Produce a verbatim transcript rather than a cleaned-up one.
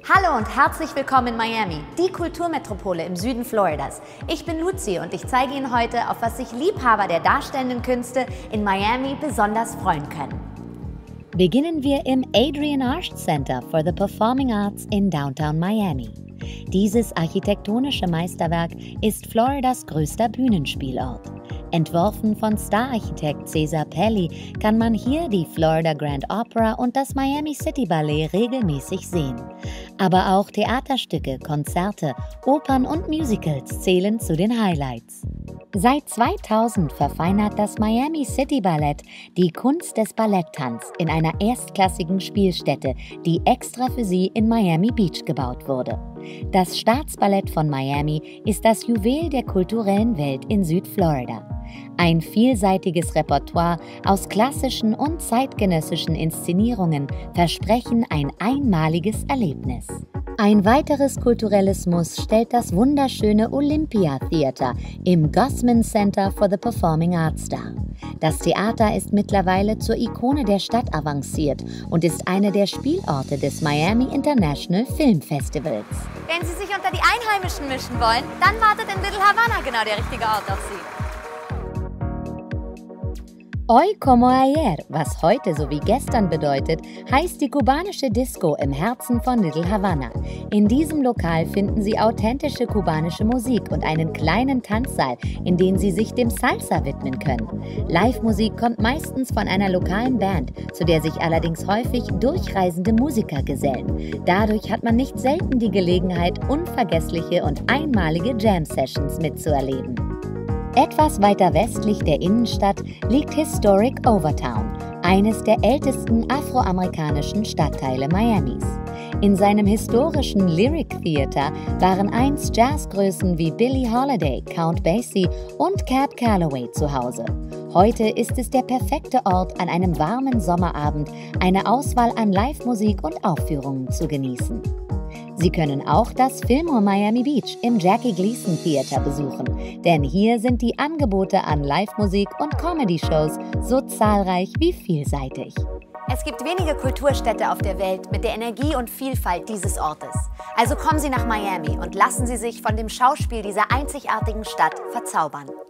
Hallo und herzlich willkommen in Miami, die Kulturmetropole im Süden Floridas. Ich bin Luzi und ich zeige Ihnen heute, auf was sich Liebhaber der darstellenden Künste in Miami besonders freuen können. Beginnen wir im Adrienne Arsht Center for the Performing Arts in Downtown Miami. Dieses architektonische Meisterwerk ist Floridas größter Bühnenspielort. Entworfen von Stararchitekt Cesar Pelli kann man hier die Florida Grand Opera und das Miami City Ballet regelmäßig sehen. Aber auch Theaterstücke, Konzerte, Opern und Musicals zählen zu den Highlights. Seit zweitausend verfeinert das Miami City Ballett die Kunst des Balletttanz in einer erstklassigen Spielstätte, die extra für sie in Miami Beach gebaut wurde. Das Staatsballett von Miami ist das Juwel der kulturellen Welt in Südflorida. Ein vielseitiges Repertoire aus klassischen und zeitgenössischen Inszenierungen versprechen ein einmaliges Erlebnis. Ein weiteres kulturelles Muss stellt das wunderschöne Olympia Theater im Gossman Center for the Performing Arts dar. Das Theater ist mittlerweile zur Ikone der Stadt avanciert und ist einer der Spielorte des Miami International Film Festivals. Wenn Sie sich unter die Einheimischen mischen wollen, dann wartet in Little Havana genau der richtige Ort auf Sie. Hoy como ayer, was heute sowie gestern bedeutet, heißt die kubanische Disco im Herzen von Little Havana. In diesem Lokal finden Sie authentische kubanische Musik und einen kleinen Tanzsaal, in dem Sie sich dem Salsa widmen können. Live-Musik kommt meistens von einer lokalen Band, zu der sich allerdings häufig durchreisende Musiker gesellen. Dadurch hat man nicht selten die Gelegenheit, unvergessliche und einmalige Jam-Sessions mitzuerleben. Etwas weiter westlich der Innenstadt liegt Historic Overtown, eines der ältesten afroamerikanischen Stadtteile Miamis. In seinem historischen Lyric Theater waren einst Jazzgrößen wie Billie Holiday, Count Basie und Cab Calloway zu Hause. Heute ist es der perfekte Ort, an einem warmen Sommerabend eine Auswahl an Live-Musik und Aufführungen zu genießen. Sie können auch das Fillmore Miami Beach im Jackie Gleason Theater besuchen, denn hier sind die Angebote an Live-Musik und Comedy-Shows so zahlreich wie vielseitig. Es gibt wenige Kulturstädte auf der Welt mit der Energie und Vielfalt dieses Ortes. Also kommen Sie nach Miami und lassen Sie sich von dem Schauspiel dieser einzigartigen Stadt verzaubern.